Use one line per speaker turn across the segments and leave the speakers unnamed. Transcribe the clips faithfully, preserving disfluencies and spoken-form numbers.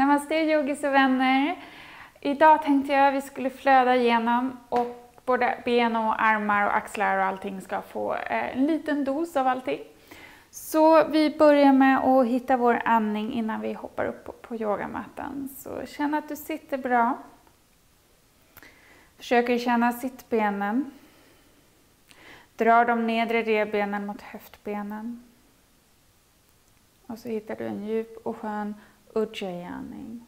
Namaste yogis och vänner. Idag tänkte jag att vi skulle flöda igenom och både ben och armar och axlar och allting ska få en liten dos av allting. Så vi börjar med att hitta vår andning innan vi hoppar upp på yogamattan. Så känn att du sitter bra. Försöker känna sittbenen. Dra de nedre revbenen mot höftbenen. Och så hittar du en djup och skön ujjayi-andning.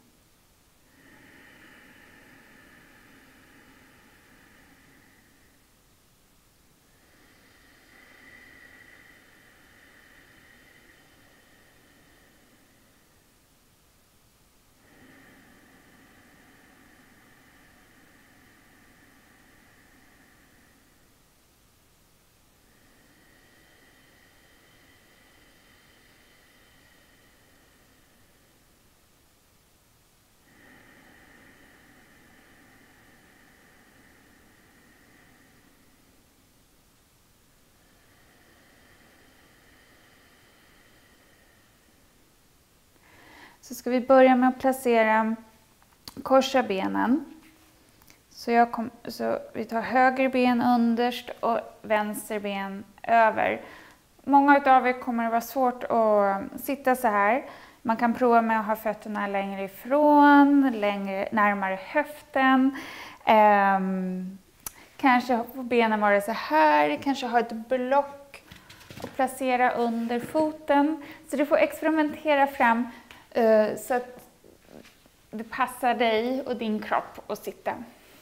Så ska vi börja med att placera, korsa benen. Så, jag kom, så vi tar höger ben underst och vänster ben över. Många av er kommer att vara svårt att sitta så här. Man kan prova med att ha fötterna längre ifrån, längre, närmare höften. Um, kanske får benen vara så här, kanske ha ett block och placera under foten. Så du får experimentera fram Uh, så att det passar dig och din kropp att sitta.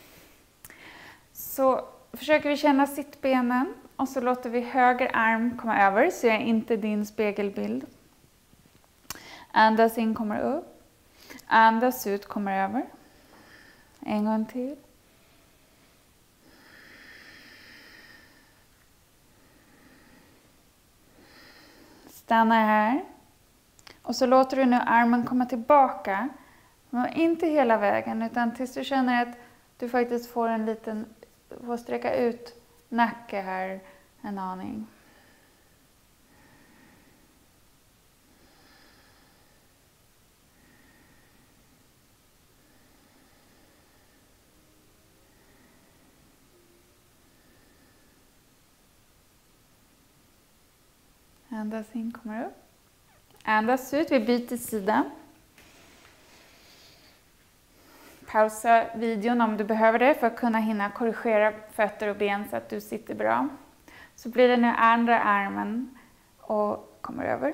Så försöker vi känna sittbenen och så låter vi höger arm komma över så jag inte din spegelbild. Andas in, kommer upp. Andas ut, kommer över. En gång till. Stanna här. Och så låter du nu armen komma tillbaka. Men inte hela vägen utan tills du känner att du faktiskt får en liten, får sträcka ut nacke här en aning. Andas in, kommer upp. Andas ut, vi byter sida. Pausa videon om du behöver det för att kunna hinna korrigera fötter och ben så att du sitter bra. Så blir det nu andra armen och kommer över.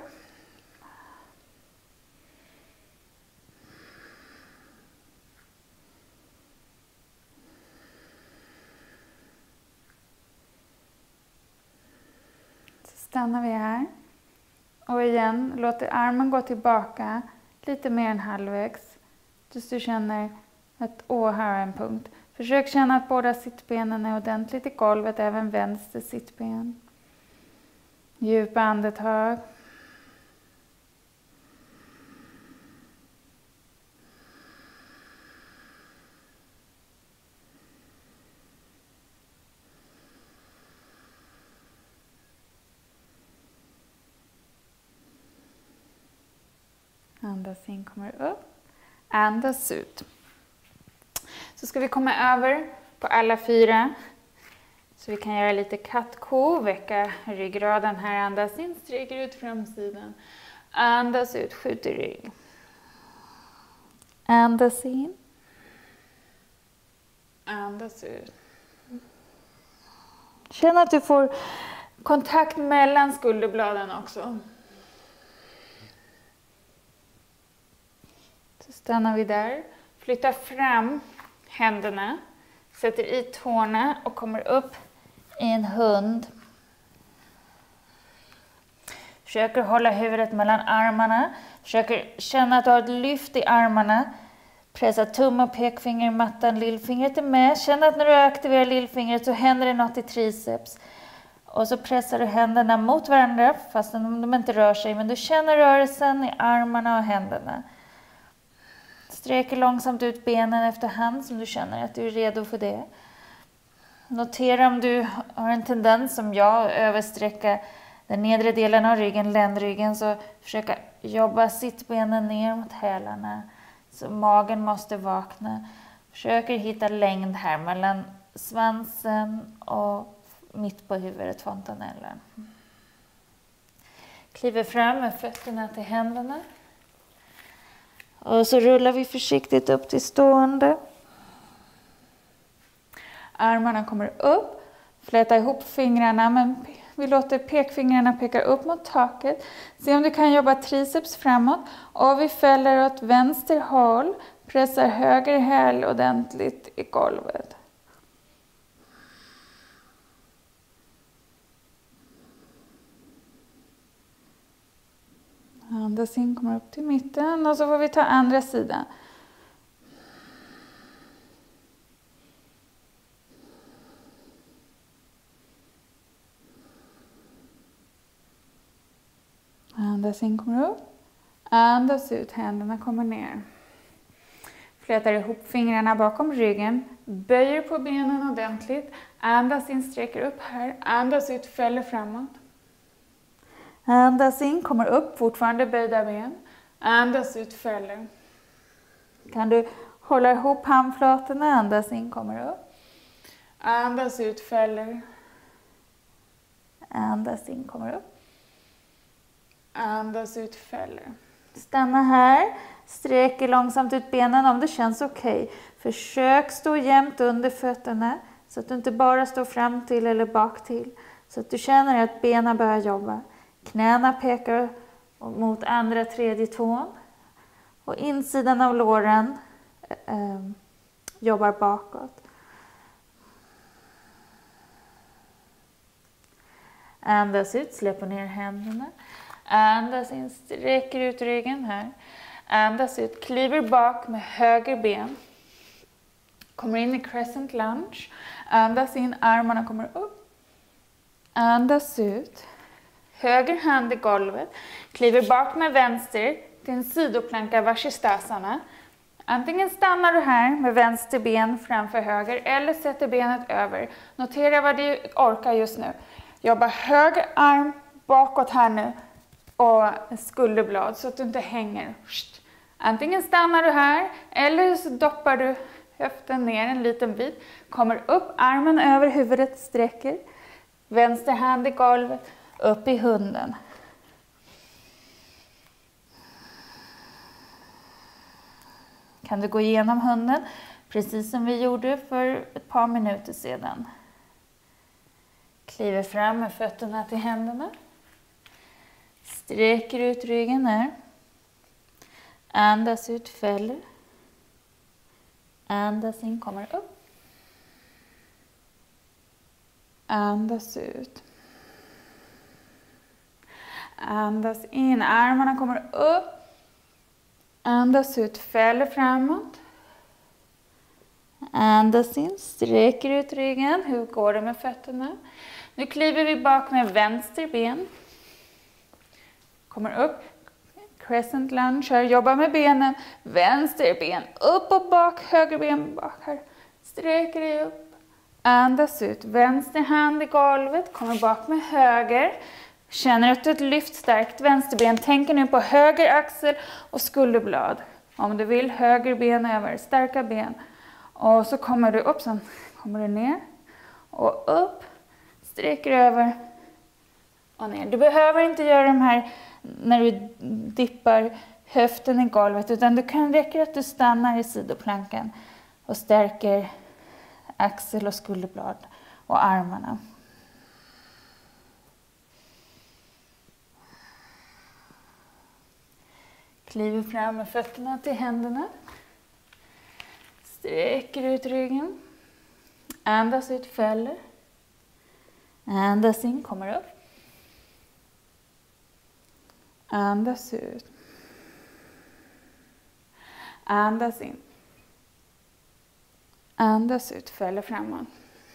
Så stannar vi här. Och igen, låter armen gå tillbaka lite mer än halvvägs. Tills du känner att åh, här är en punkt. Försök känna att båda sittbenen är ordentligt i golvet, även vänster sittben. Djupa andetag. Andas in, kommer upp. Andas ut. Så ska vi komma över på alla fyra. Så vi kan göra lite kattko. Väcka ryggraden här. Andas in, sträcker ut framsidan. Andas ut, skjuter rygg. Andas in. Andas ut. Känn att du får kontakt mellan skulderbladen också. Så stannar vi där. Flyttar fram händerna. Sätter i tårna och kommer upp i en hund. Försöker hålla huvudet mellan armarna. Försöker känna att du har ett lyft i armarna. Pressa tum och pekfinger i mattan. Lillfingret är med. Känn att när du aktiverar lillfingret så händer det något i triceps. Och så pressar du händerna mot varandra fast de inte rör sig. Men du känner rörelsen i armarna och händerna. Sträcker långsamt ut benen efterhand som du känner att du är redo för det. Notera om du har en tendens som jag att översträcka den nedre delen av ryggen, ländryggen. Så försöka jobba sittbenen ner mot hälarna. Så magen måste vakna. Försöker hitta längd här mellan svansen och mitt på huvudet, fontanellen. Kliver fram med fötterna till händerna. Och så rullar vi försiktigt upp till stående. Armarna kommer upp. Fläta ihop fingrarna, men vi låter pekfingrarna peka upp mot taket. Se om du kan jobba triceps framåt. Och vi fäller åt vänster håll. Pressar höger häl ordentligt i golvet. Andas in, kommer upp till mitten och så får vi ta andra sidan. Andas in, kommer upp. Andas ut, händerna kommer ner. Flätar ihop fingrarna bakom ryggen. Böjer på benen ordentligt. Andas in, sträcker upp här. Andas ut, fäller framåt. Andas in, kommer upp, fortfarande böjda ben. Andas ut, fäller. Kan du hålla ihop handflatorna? Andas in, kommer upp. Andas ut, fäller. Andas in, kommer upp. Andas ut, fäller. Stanna här. Sträcker långsamt ut benen om det känns okej. Okay. Försök stå jämnt under fötterna. Så att du inte bara står fram till eller bak till. Så att du känner att benen börjar jobba. Knäna pekar mot andra tredje tån. Och insidan av låren eh, jobbar bakåt. Andas ut, släpper ner händerna. Andas in, sträcker ut ryggen här. Andas ut, kliver bak med höger ben. Kommer in i crescent lunge. Andas in, armarna kommer upp. Andas ut. Höger hand i golvet. Kliver bak med vänster till en sidoplanka Vashisthasana. Antingen stannar du här med vänster ben framför höger eller sätter benet över. Notera vad du orkar just nu. Jobba höger arm bakåt här nu och skulderblad så att du inte hänger. Antingen stannar du här eller så doppar du höften ner en liten bit. Kommer upp, armen över huvudet, sträcker. Vänster hand i golvet, upp i hunden. Kan du gå igenom hunden precis som vi gjorde för ett par minuter sedan. Kliver fram med fötterna till händerna. Sträcker ut ryggen här. Andas ut, fäller. Andas in, kommer upp. Andas ut. Andas in, armarna kommer upp. Andas ut, fäller framåt. Andas in, sträcker ut ryggen. Hur går det med fötterna? Nu kliver vi bak med vänster ben. Kommer upp. Crescent lunge. Här. Jobba med benen. Vänster ben upp och bak. Höger ben bak här. Sträcker dig upp. Andas ut. Vänster hand i golvet. Kommer bak med höger. Känner att du ett lyft starkt vänsterben. Tänker nu på höger axel och skulderblad. Om du vill, höger ben över. Starka ben. Och så kommer du upp. Sen kommer du ner. Och upp. Sträcker över. Och ner. Du behöver inte göra de här när du dippar höften i golvet. Utan du kan räcka att du stannar i sidoplankan. Och stärker axel och skulderblad. Och armarna. Kliver fram med fötterna till händerna. Sträcker ut ryggen. Andas ut, fäller. Andas in, kommer upp. Andas ut. Andas in. Andas ut, fäller framåt.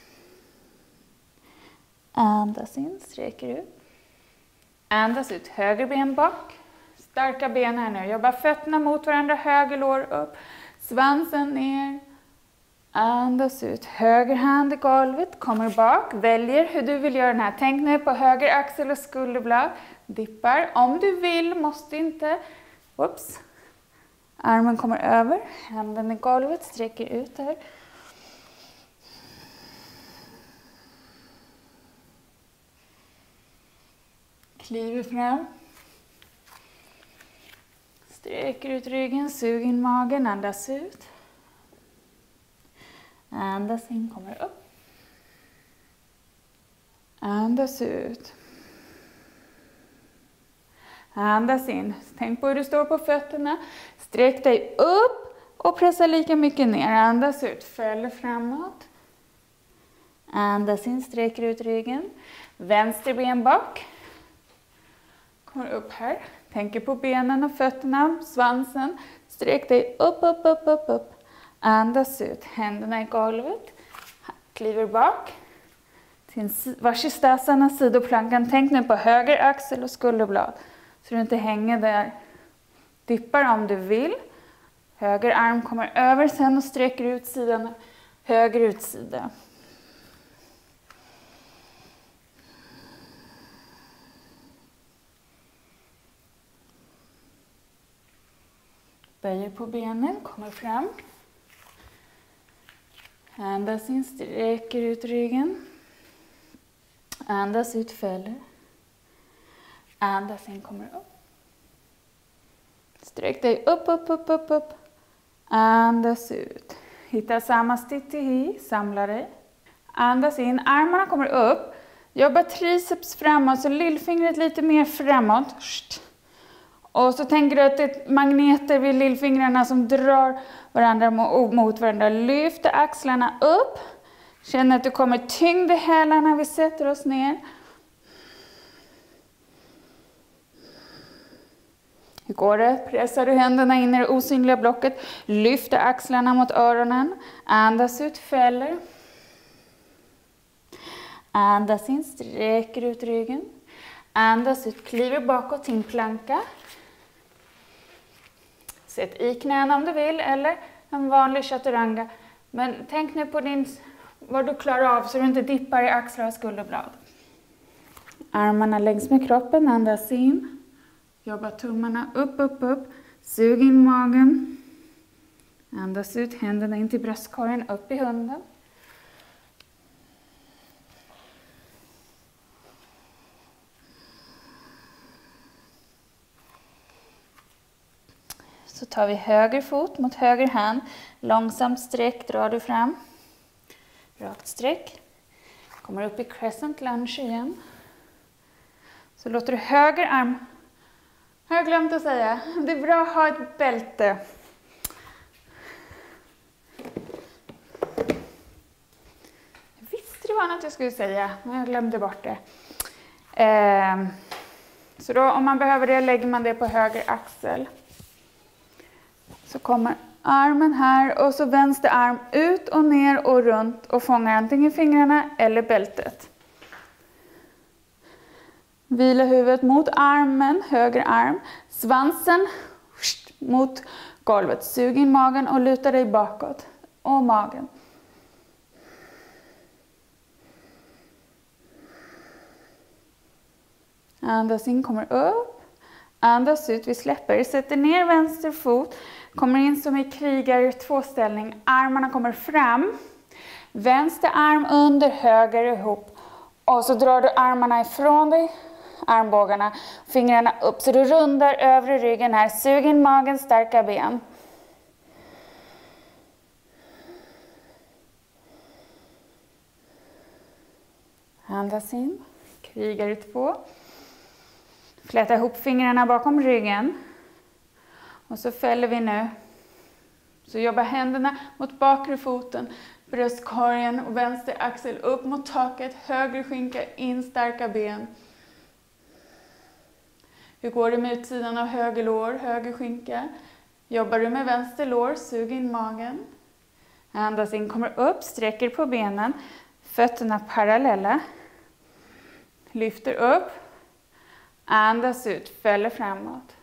Andas in, sträcker ut. Andas ut, höger ben bak. Starka ben här nu. Jobba fötterna mot varandra, höger lår upp. Svansen ner. Andas ut. Höger hand i golvet. Kommer bak. Väljer hur du vill göra den här. Tänk nu på höger axel och skulderblad. Dippar. Om du vill, måste inte. Oops. Armen kommer över, handen i golvet, sträcker ut här. Kliver fram. Sträcker ut ryggen, sug in magen, andas ut. Andas in, kommer upp. Andas ut. Andas in. Tänk på hur du står på fötterna. Sträck dig upp och pressa lika mycket ner. Andas ut, fäller framåt. Andas in, sträcker ut ryggen. Vänster ben bak. Kommer upp här. Tänker på benen och fötterna, svansen. Sträck dig upp, upp, upp, upp, upp. Andas ut, händerna i golvet. Kliver bak. Till Vashisthasana, sidoplankan. Tänk nu på höger axel och skulderblad. Så du inte hänger där. Dippar om du vill. Höger arm kommer över sen och sträcker ut sidan. Höger utsida. Böjer på benen, kommer fram. Andas in, sträcker ut ryggen. Andas ut, fäller. Andas in, kommer upp. Sträck dig upp, upp, upp, upp, upp. Andas ut. Hitta samma stiti, samla dig. Andas in, armarna kommer upp. Jobba triceps framåt, så lillfingret lite mer framåt. Och så tänker du att det är magneter vid lillfingrarna som drar varandra mot varandra. Lyft axlarna upp. Känn att du kommer tyngd i hälarna, vi sätter oss ner. Hur går det? Pressar du händerna in i det osynliga blocket. Lyfter axlarna mot öronen. Andas ut, fäller. Andas in, sträcker ut ryggen. Andas ut, kliver bakåt till en planka. Sätt i knäna om du vill, eller en vanlig chaturanga. Men tänk nu på din, vad du klarar av så du inte dippar i axlar och skulderblad. Armarna längs med kroppen, andas in. Jobba tummarna upp, upp, upp. Sug in magen. Andas ut, händerna in till bröstkorgen, upp i hunden. Så tar vi höger fot mot höger hand. Långsamt sträck drar du fram. Rakt sträck. Kommer upp i crescent lunge igen. Så låter du höger arm. Har jag glömt att säga. Det är bra att ha ett bälte. Jag visste det var något jag skulle säga. Men jag glömde bort det. Eh, så då om man behöver det lägger man det på höger axel. Så kommer armen här och så vänster arm ut och ner och runt och fångar antingen fingrarna eller bältet. Vila huvudet mot armen, höger arm. Svansen mot golvet. Sug in magen och luta dig bakåt. Och magen. Andas in, kommer upp. Andas ut, vi släpper. Sätter ner vänster fot. Kommer in som i krigare tvåställning. Armarna kommer fram. Vänster arm under, höger ihop. Och så drar du armarna ifrån dig. Armbågarna. Fingrarna upp. Så du rundar övre ryggen här. Sug in magen, starka ben. Andas in. Krigare två. Fläta ihop fingrarna bakom ryggen. Och så fäller vi nu. Så jobbar händerna mot bakre foten, bröstkorgen och vänster axel upp mot taket, höger skinka, in starka ben. Hur går det med utsidan av höger lår, höger skinka? Jobbar du med vänster lår, sug in magen. Andas in, kommer upp, sträcker på benen, fötterna parallella. Lyfter upp, andas ut, fäller framåt.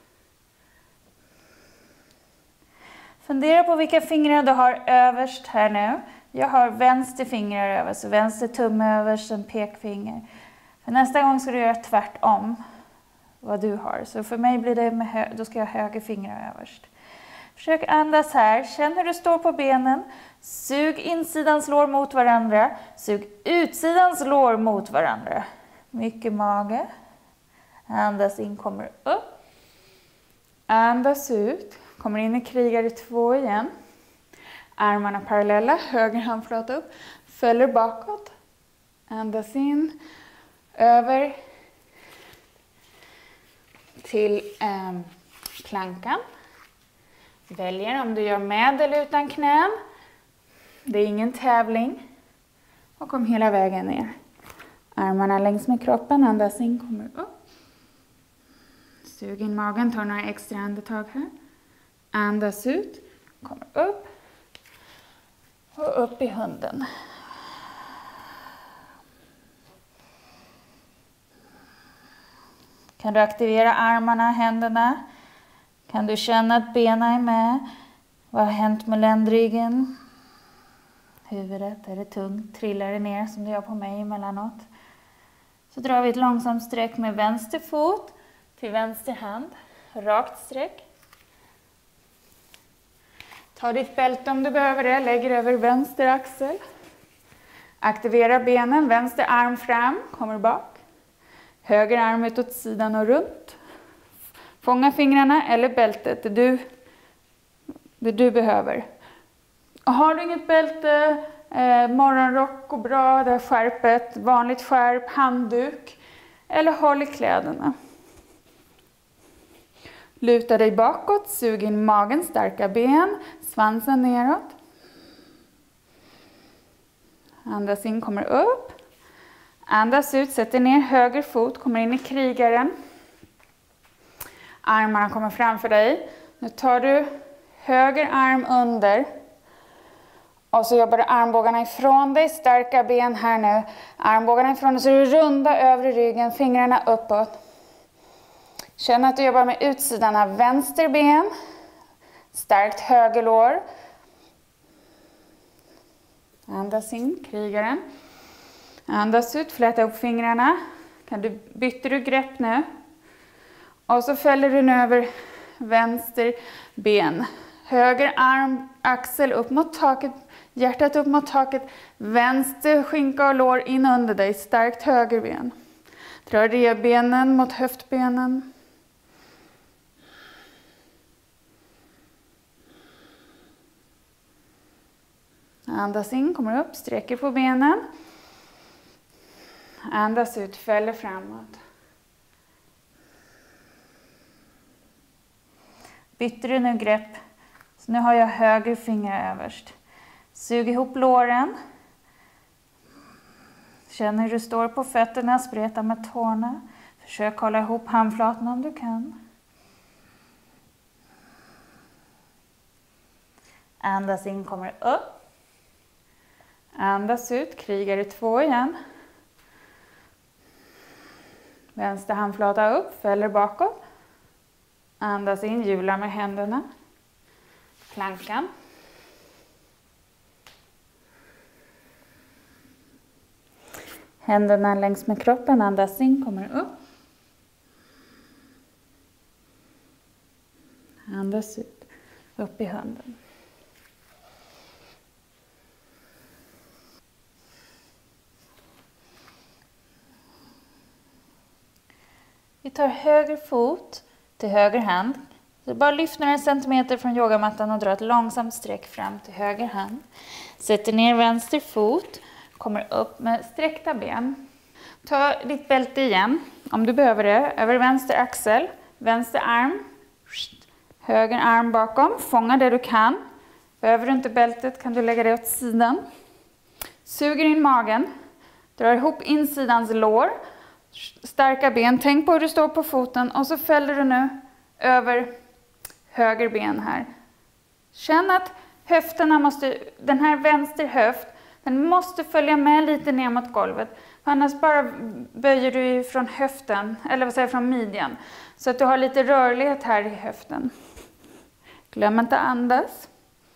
Fundera på vilka fingrar du har överst här nu. Jag har vänster fingrar överst, så vänster tumme överst, en pekfinger. För nästa gång ska du göra tvärtom vad du har. Så för mig blir det med hö- då ska jag ha höger fingrar överst. Försök andas här. Känn hur du står på benen. Sug insidans lår mot varandra. Sug utsidans lår mot varandra. Mycket mage. Andas in, kommer upp. Andas ut. Kommer in i krigare två igen. Armarna parallella. Höger handflata upp. Fäller bakåt. Andas in. Över. Till eh, plankan. Väljer om du gör med eller utan knän. Det är ingen tävling. Och kom hela vägen ner. Armarna längs med kroppen. Andas in, kommer upp. Sug in magen. Ta några extra andetag här. Andas ut. Kommer upp. Och upp i hunden. Kan du aktivera armarna, händerna? Kan du känna att benen är med? Vad har hänt med ländryggen? Huvudet, är det tungt? Trillar det ner som det gör på mig emellanåt? Så drar vi ett långsamt streck med vänster fot till vänster hand. Rakt streck. Ta ditt bälte om du behöver det. Lägger över vänster axel. Aktivera benen. Vänster arm fram. Kommer bak. Höger arm ut åt sidan och runt. Fånga fingrarna eller bältet. Det du, det du behöver. Och har du inget bälte, eh, morgonrock och bra, det här skärpet, vanligt skärp, handduk. Eller håll i kläderna. Luta dig bakåt, sug in magen, starka ben, svansen neråt. Andas in, kommer upp. Andas ut, sätter ner höger fot, kommer in i krigaren. Armarna kommer framför dig. Nu tar du höger arm under. Och så jobbar du armbågarna ifrån dig, starka ben här nu. Armbågarna ifrån dig, så du runda övre ryggen, fingrarna uppåt. Känn att du jobbar med utsidan av vänster ben. Starkt högerlår. Andas in, krigaren. Andas ut, fläta upp fingrarna. Kan du, byter du grepp nu. Och så fäller du nu över vänster ben. Höger arm, axel upp mot taket. Hjärtat upp mot taket. Vänster skinka och lår in under dig. Starkt högerben. Dra revbenen mot höftbenen. Andas in, kommer upp, sträcker på benen. Andas ut, fäller framåt. Byter du nu grepp. Så nu har jag höger finger överst. Sug ihop låren. Känn hur du står på fötterna, spreta med tårna. Försök hålla ihop handflatorna om du kan. Andas in, kommer upp. Andas ut, krigare två igen. Vänster handflata upp, fäller bakåt. Andas in, hjular med händerna. Plankan. Händerna längs med kroppen, andas in, kommer upp. Andas ut, upp i hunden. Vi tar höger fot till höger hand. Så bara lyft några centimeter från yogamattan och dra ett långsamt streck fram till höger hand. Sätter ner vänster fot. Kommer upp med sträckta ben. Ta ditt bälte igen, om du behöver det. Över vänster axel. Vänster arm. Höger arm bakom. Fånga det du kan. Behöver du inte bältet kan du lägga det åt sidan. Suger in magen. Drar ihop insidans lår. Starka ben. Tänk på hur du står på foten. Och så fäller du nu över höger ben här. Känn att höfterna måste, den här vänster höft, den måste följa med lite ner mot golvet. För annars bara böjer du från höften, eller vad säger jag, från midjan. Så att du har lite rörlighet här i höften. Glöm inte andas.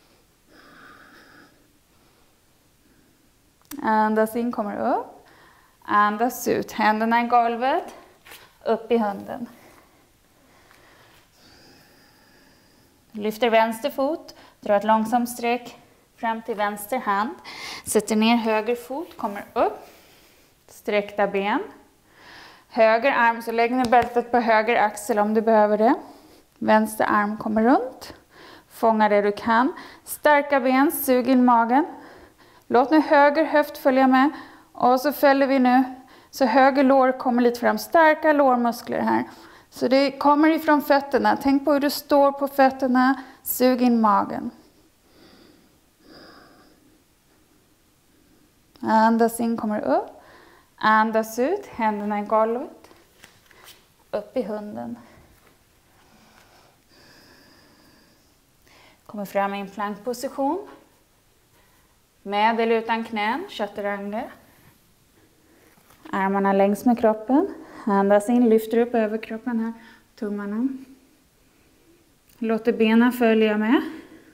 Andas in, kommer upp. Andas ut. Händerna i golvet. Upp i hunden. Lyfter vänster fot, drar ett långsamt streck fram till vänster hand. Sätter ner höger fot, kommer upp. Sträckta ben. Höger arm, så lägg ner bältet på höger axel om du behöver det. Vänster arm kommer runt. Fånga det du kan. Starka ben, sug in magen. Låt nu höger höft följa med. Och så fäller vi nu. Så höger lår kommer lite fram. Starka lårmuskler här. Så det kommer ifrån fötterna. Tänk på hur du står på fötterna. Sug in magen. Andas in, kommer upp. Andas ut, händerna i golvet. Upp i hunden. Kommer fram i en plankposition. Med eller utan knän, chaturanga. Armarna längs med kroppen. Andas in, lyfter upp över kroppen här. Tummarna. Låter benen följa med.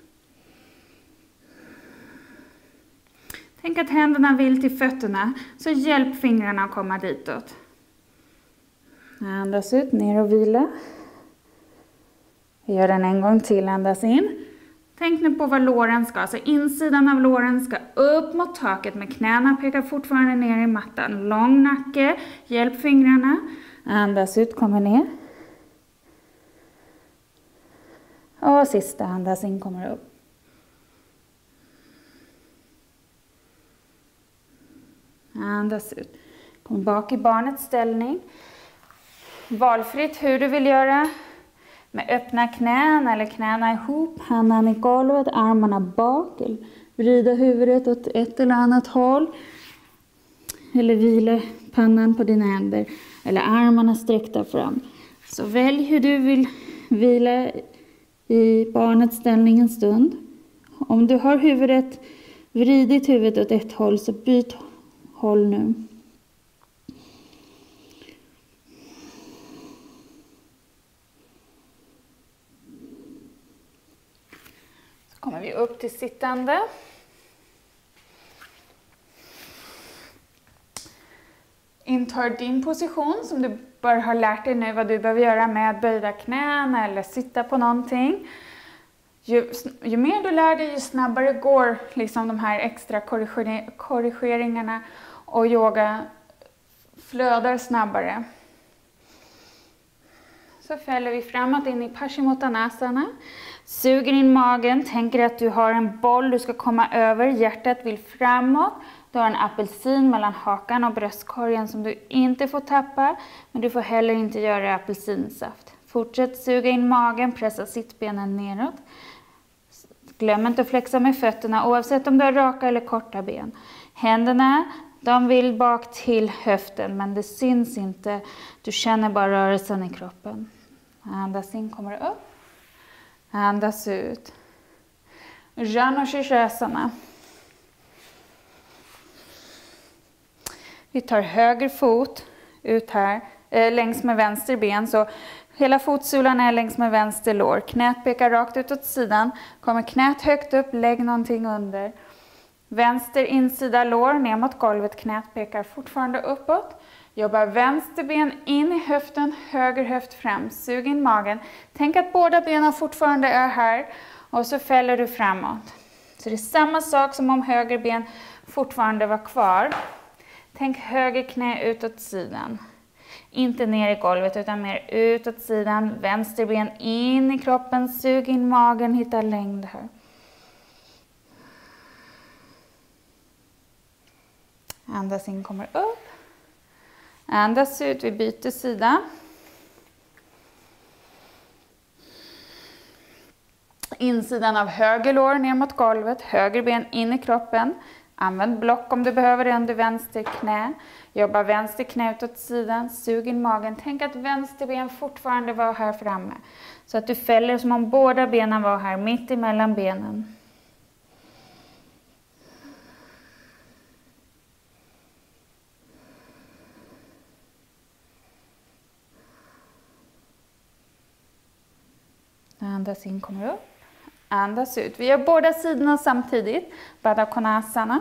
Tänk att händerna vill till fötterna, så hjälp fingrarna att komma ditåt. Andas ut, ner och vila. Gör den en gång till, andas in. Tänk nu på vad låren ska, så insidan av låren ska upp mot taket, med knäna pekar fortfarande ner i mattan. Lång nacke, hjälp fingrarna. Andas ut, kommer ner. Och sista, andas in, kommer upp. Andas ut. Kom bak i barnets ställning. Valfritt hur du vill göra. Med öppna knän eller knäna ihop. Händerna i golvet, armarna bak. Eller vrida huvudet åt ett eller annat håll. Eller vila pannan på dina händer. Eller armarna sträckta fram. Så välj hur du vill vila i barnets ställning en stund. Om du har huvudet, vridit huvudet åt ett håll, så byt håll nu. Så kommer vi upp till sittande. Intar din position som du bör ha lärt dig nu vad du behöver göra med böjda knän eller sitta på någonting. Ju, ju mer du lär dig, ju snabbare går liksom de här extra korriger- korrigeringarna och yoga flödar snabbare. Så fäller vi framåt in i Paschimottanasana. Suger in magen, tänker att du har en boll du ska komma över. Hjärtat vill framåt. Du har en apelsin mellan hakan och bröstkorgen som du inte får tappa. Men du får heller inte göra apelsinsaft. Fortsätt suga in magen, pressa sittbenen neråt. Glöm inte att flexa med fötterna oavsett om du har raka eller korta ben. Händerna, de vill bak till höften men det syns inte. Du känner bara rörelsen i kroppen. Andas in, kommer upp. Andas ut. Janu Shirshasana. Vi tar höger fot ut här eh, längs med vänster ben. Så hela fotsulan är längs med vänster lår. Knät pekar rakt ut åt sidan. Kommer knät högt upp, lägg någonting under. Vänster insida lår ner mot golvet. Knät pekar fortfarande uppåt. Jobbar vänster ben in i höften, höger höft fram. Sug in magen. Tänk att båda benen fortfarande är här. Och så fäller du framåt. Så det är samma sak som om höger ben fortfarande var kvar. Tänk höger knä utåt sidan. Inte ner i golvet utan mer utåt sidan. Vänster ben in i kroppen. Sug in magen, hitta längd här. Andas in, kommer upp. Andas ut, vi byter sida. Insidan av höger lår ner mot golvet. Höger ben in i kroppen. Använd block om du behöver det under vänster knä. Jobba vänster knä utåt sidan. Sug in magen. Tänk att vänster ben fortfarande var här framme. Så att du fäller som om båda benen var här mitt emellan benen. Andas in, kommer upp. Andas ut. Vi gör båda sidorna samtidigt. Baddha Konasana.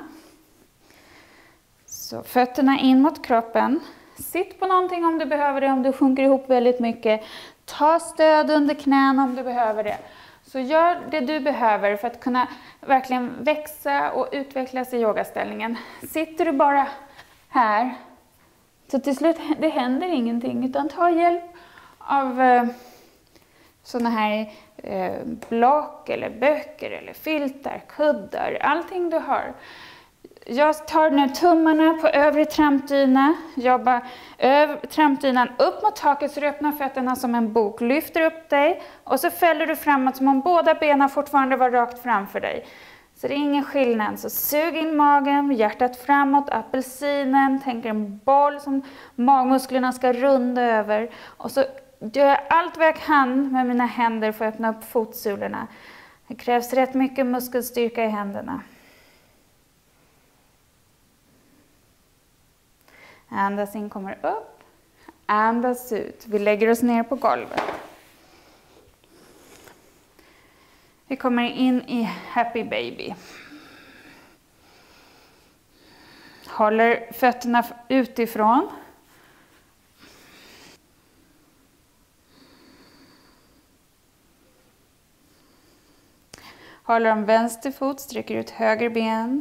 Så fötterna in mot kroppen. Sitt på någonting om du behöver det. Om du sjunker ihop väldigt mycket. Ta stöd under knäna om du behöver det. Så gör det du behöver för att kunna verkligen växa och utvecklas i yogaställningen. Sitter du bara här, så till slut det händer ingenting, utan ta hjälp av eh, sådana här eh, block eller böcker eller filtar, kuddar, allting du har. Jag tar nu tummarna på övre trampdyna, jobbar över trampdynan upp mot taket så du öppnar fötterna som en bok, lyfter upp dig och så fäller du framåt som om båda benen fortfarande var rakt framför dig. Så det är ingen skillnad. Så sug in magen, hjärtat framåt, apelsinen, tänk en boll som magmusklerna ska runda över. Och så gör jag allt vad jag kan med mina händer för att öppna upp fotsulorna. Det krävs rätt mycket muskelstyrka i händerna. Andas in, kommer upp. Andas ut. Vi lägger oss ner på golvet. Vi kommer in i Happy Baby. Håller fötterna utifrån. Håller om vänster fot, sträcker ut höger ben.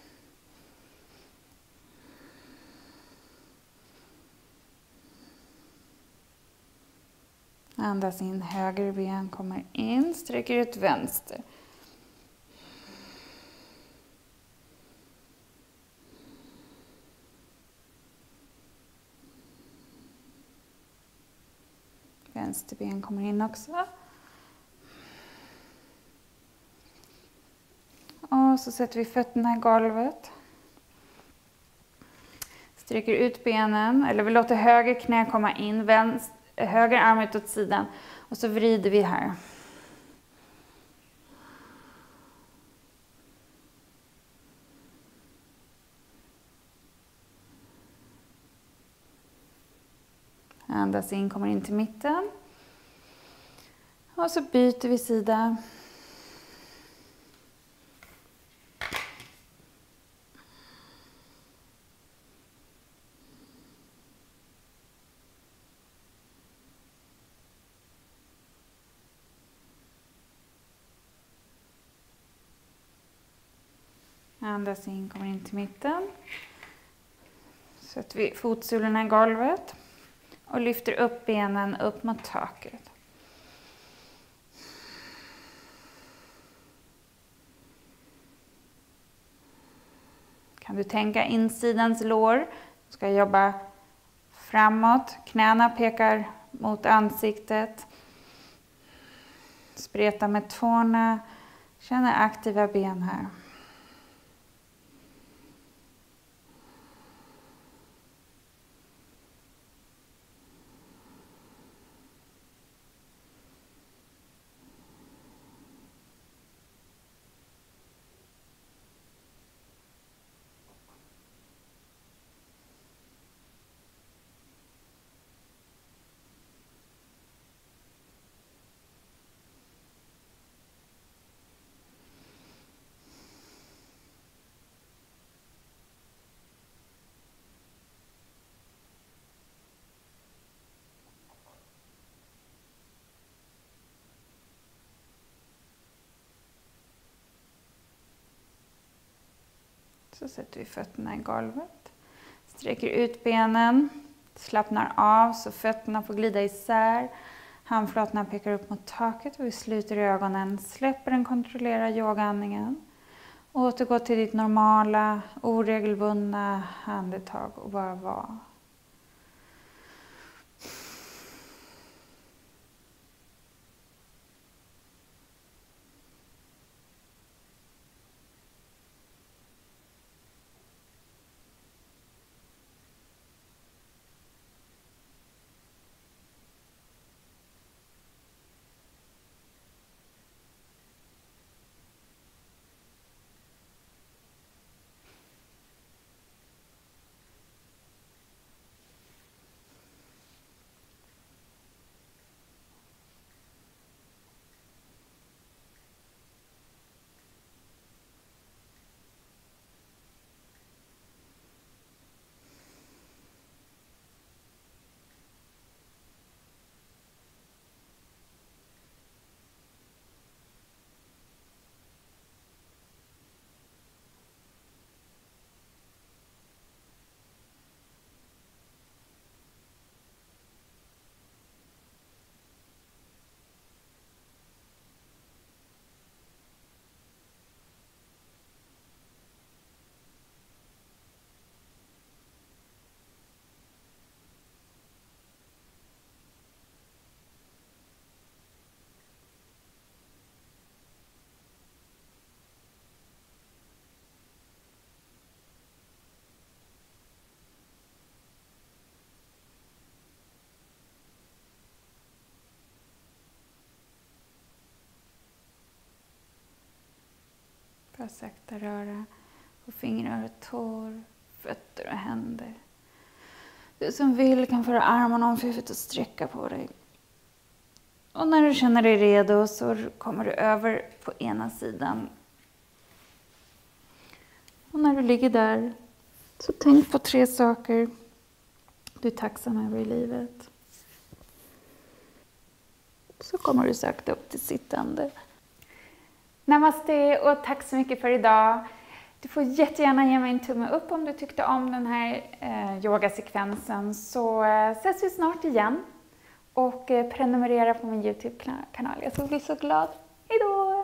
Andas in, höger ben kommer in, sträcker ut vänster. Vänster ben kommer in också. Och så sätter vi fötterna i golvet. Sträcker ut benen, eller vi låter höger knä komma in, vänster, höger arm ut åt sidan. Och så vrider vi här. Andas in, kommer in till mitten. Och så byter vi sida. Andas in, kommer in till mitten. Sätter vi fotsulorna i golvet. Och lyfter upp benen upp mot taket. Kan du tänka insidans lår. Ska jobba framåt. Knäna pekar mot ansiktet. Spreta med tårna. Känna aktiva ben här. Så sätter vi fötterna i golvet. Sträcker ut benen. Slappnar av så fötterna får glida isär. Handflatorna pekar upp mot taket och vi sluter ögonen. Släpper den kontrollerade yogaandningen. Återgå till ditt normala, oregelbundna andetag och bara vara. Bara sakta röra på fingrar och tår, fötter och händer. Du som vill kan föra armarna om huvudet och sträcka på dig. Och när du känner dig redo så kommer du över på ena sidan. Och när du ligger där så tänk på tre saker du är tacksam över i livet. Så kommer du sakta upp till sittande. Namaste och tack så mycket för idag. Du får jättegärna ge mig en tumme upp om du tyckte om den här eh, yogasekvensen. Så eh, ses vi snart igen. Och eh, prenumerera på min YouTube-kanal. Jag skulle bli så glad. Hej då!